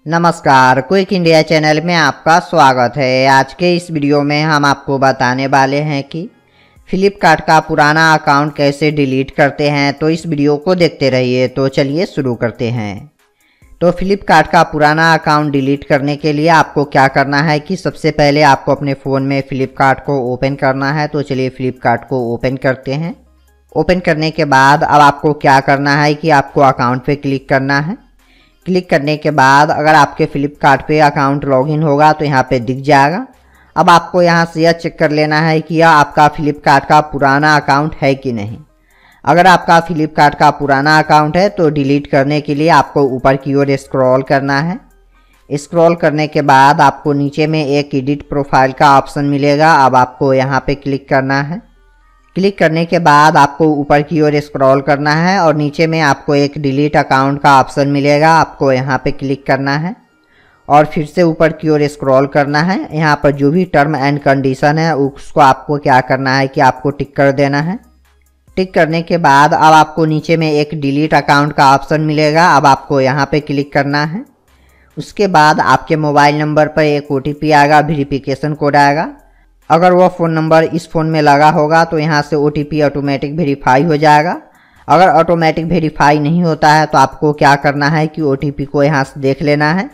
नमस्कार, quick India channel में आपका स्वागत है। आज के इस वीडियो में हम आपको बताने वाले हैं कि फ्लिपकार्ट का पुराना अकाउंट कैसे डिलीट करते हैं। तो इस वीडियो को देखते रहिए। तो चलिए शुरू करते हैं। तो फ्लिपकार्ट का पुराना अकाउंट डिलीट करने के लिए आपको क्या करना है कि सबसे पहले आपको अपने फ़ोन में फ्लिपकार्ट को ओपन करना है। तो चलिए फ्लिपकार्ट को ओपन करते हैं। ओपन करने के बाद अब आपको क्या करना है कि आपको अकाउंट पे क्लिक करना है। क्लिक करने के बाद अगर आपके फ्लिपकार्ट पे अकाउंट लॉगिन होगा तो यहाँ पे दिख जाएगा। अब आपको यहाँ से यह चेक कर लेना है कि यह आपका फ्लिपकार्ट का पुराना अकाउंट है कि नहीं। अगर आपका फ्लिपकार्ट का पुराना अकाउंट है तो डिलीट करने के लिए आपको ऊपर की ओर स्क्रॉल करना है। स्क्रॉल करने के बाद आपको नीचे में एक एडिट प्रोफाइल का ऑप्शन मिलेगा। अब आपको यहाँ पे क्लिक करना है। क्लिक करने के बाद आपको ऊपर की ओर स्क्रॉल करना है और नीचे में आपको एक डिलीट अकाउंट का ऑप्शन मिलेगा। आपको यहाँ पे क्लिक करना है और फिर से ऊपर की ओर स्क्रॉल करना है। यहाँ पर जो भी टर्म एंड कंडीशन है उसको आपको क्या करना है कि आपको टिक कर देना है। टिक करने के बाद अब आपको नीचे में एक डिलीट अकाउंट का ऑप्शन मिलेगा। अब आपको यहाँ पे क्लिक करना है। उसके बाद आपके मोबाइल नंबर पर एक OTP आएगा, वेरिफिकेशन कोड आएगा। अगर वह फ़ोन नंबर इस फ़ोन में लगा होगा तो यहाँ से OTP ऑटोमेटिक वेरीफाई हो जाएगा। अगर ऑटोमेटिक वेरीफाई नहीं होता है तो आपको क्या करना है कि OTP को यहाँ से देख लेना है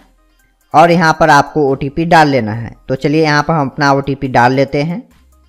और यहाँ पर आपको OTP डाल लेना है। तो चलिए यहाँ पर हम अपना OTP डाल लेते हैं।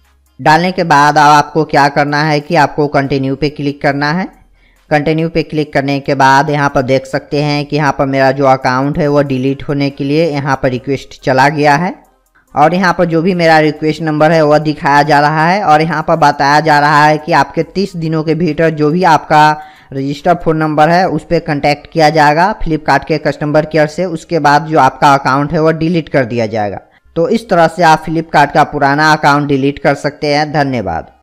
डालने के बाद अब आपको क्या करना है कि आपको कंटिन्यू पे क्लिक करना है। कंटिन्यू पे क्लिक करने के बाद यहाँ पर देख सकते हैं कि यहाँ पर मेरा जो अकाउंट है वो डिलीट होने के लिए यहाँ पर रिक्वेस्ट चला गया है और यहाँ पर जो भी मेरा रिक्वेस्ट नंबर है वह दिखाया जा रहा है और यहाँ पर बताया जा रहा है कि आपके 30 दिनों के भीतर जो भी आपका रजिस्टर्ड फ़ोन नंबर है उस पर कॉन्टैक्ट किया जाएगा फ्लिपकार्ट के कस्टमर केयर से। उसके बाद जो आपका अकाउंट है वह डिलीट कर दिया जाएगा। तो इस तरह से आप फ्लिपकार्ट का पुराना अकाउंट डिलीट कर सकते हैं। धन्यवाद।